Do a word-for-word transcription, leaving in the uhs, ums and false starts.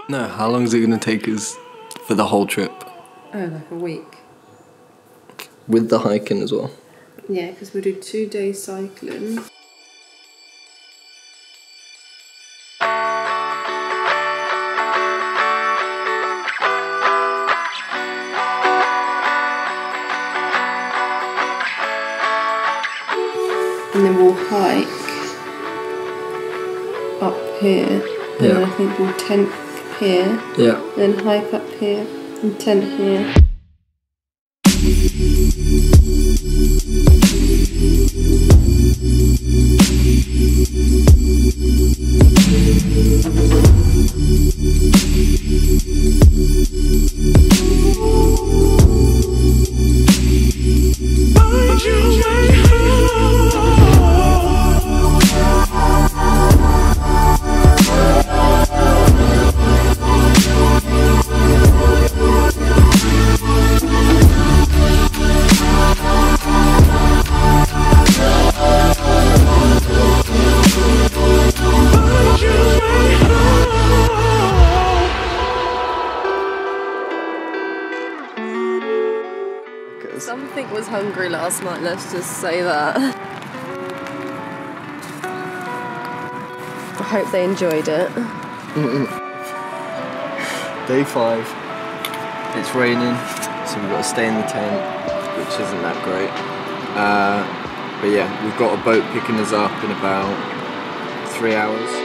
No, how long is it going to take us for the whole trip? Oh, like a week. With the hiking as well? Yeah, because we do two days cycling. And then we'll hike up here. And Yeah. then I think we'll tent here. Yeah. Then hike up here and tent here. Something was hungry last night, let's just say that. I hope they enjoyed it. Mm-mm. Day five. It's raining, so we've got to stay in the tent, which isn't that great. Uh, but yeah, we've got a boat picking us up in about three hours.